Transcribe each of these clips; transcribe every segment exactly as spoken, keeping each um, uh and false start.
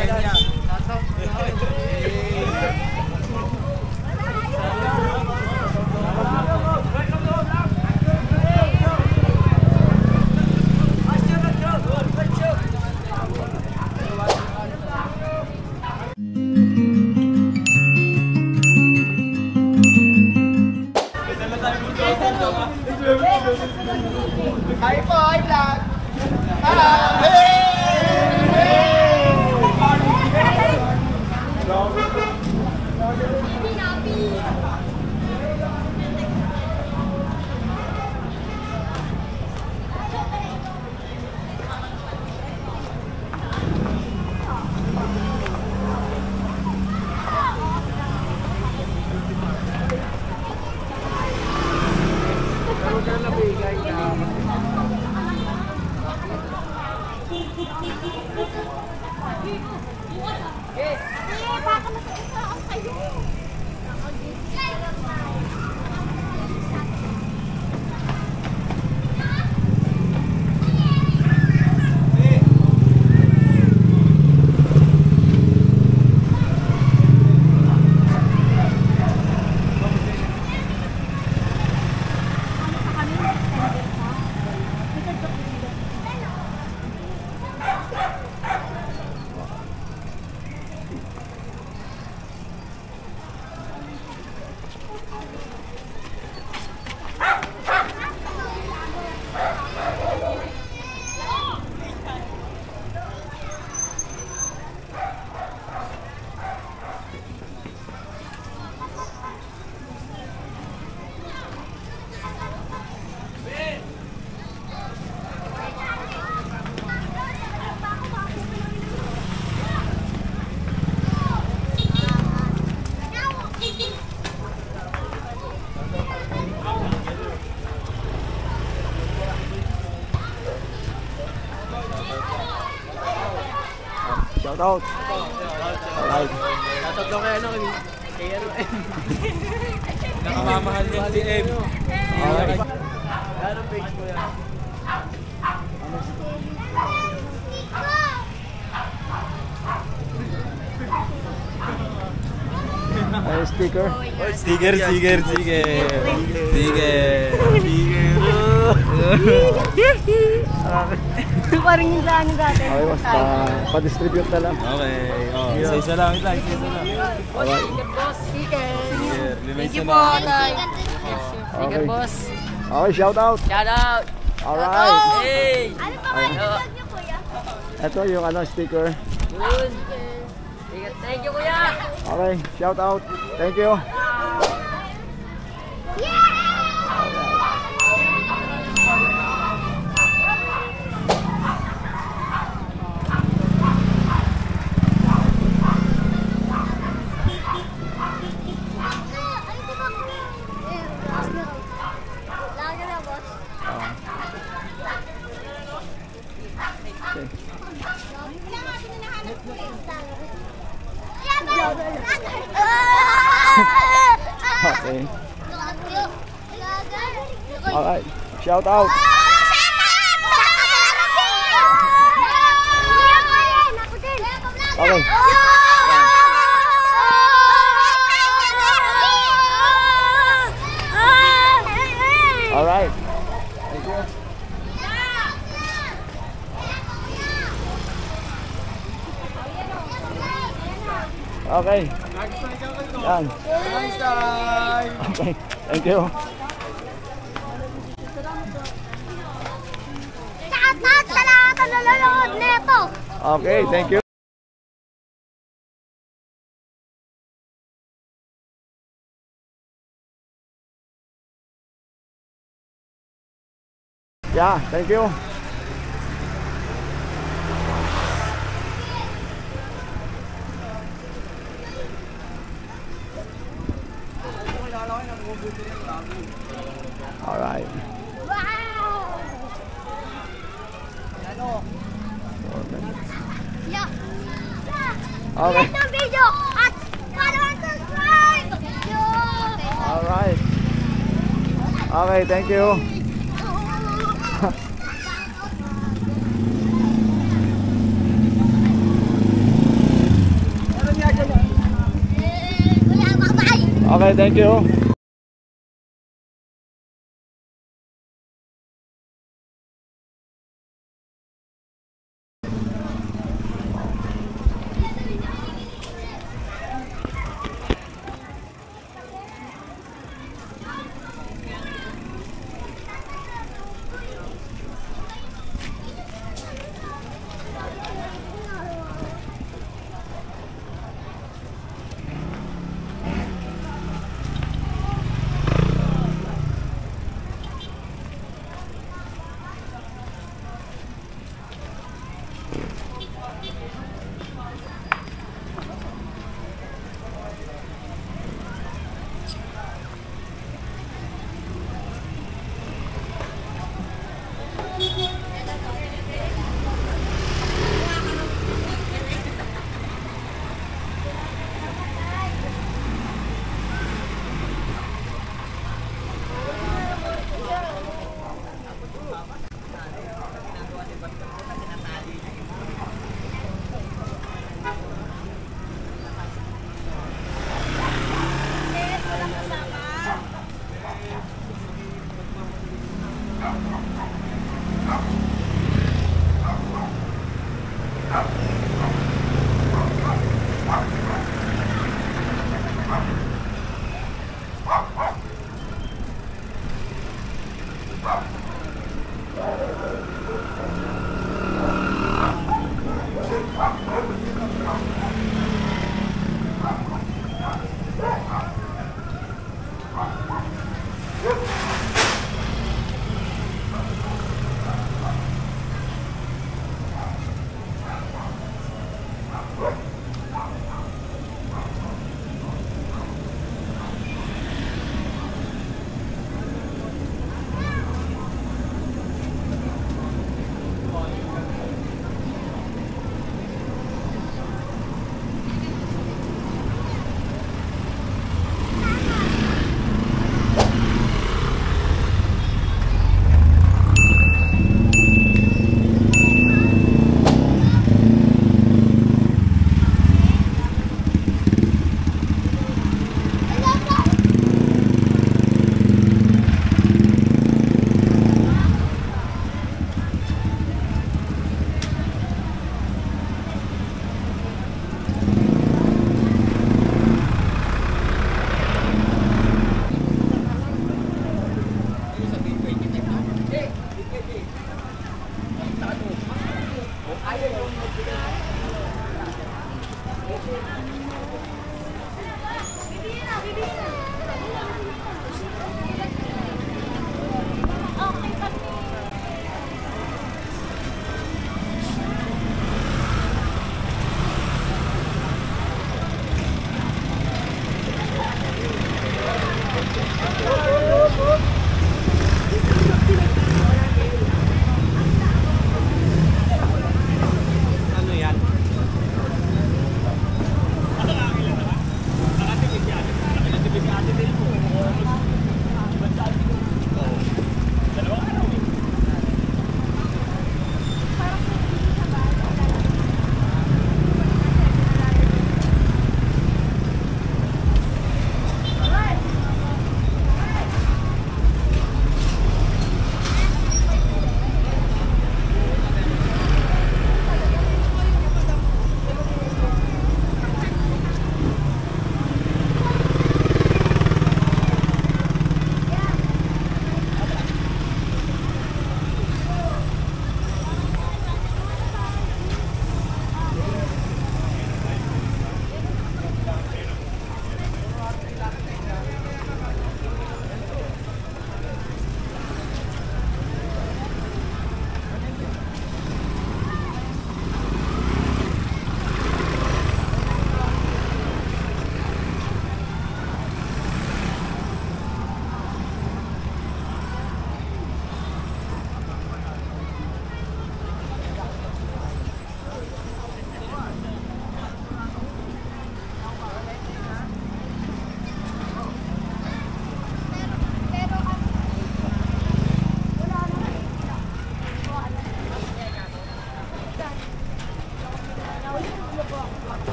niya. Hi po, hi vlog! Hi! Shout out. Alright. Shoutout daw kay ano, kay ano M. Nakamamahal niya si M. Alright. Anong page mo yan? Ay, sticker. Sticker, sticker, sticker. Sticker. Parang yung daan dati. Okay, basta pa-distribute na lang. Okay. Oh, isa-isa lang, isa isa lang. Alright. Sticker. Thank you po, Tay. Okay. boss. Okay, shout out. Shout out. Alright. Hey. Ano pa kayo vlog niyo, kuya? Ito yung ano, sticker. Yun. Thank you, kuya. Okay, shout out. Thank you. Okay. Alright, shout out. Okay. Alright. Thank you. Okay. Yan. Okay. Thank you. Shoutout sa lahat na nanonood nito. Okay, thank you. Yeah, thank you. All right. Wow! Yeah. Okay. Like the video at follow and subscribe. All right. Okay, thank you. Okay, thank you.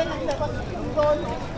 naglabas yung doon.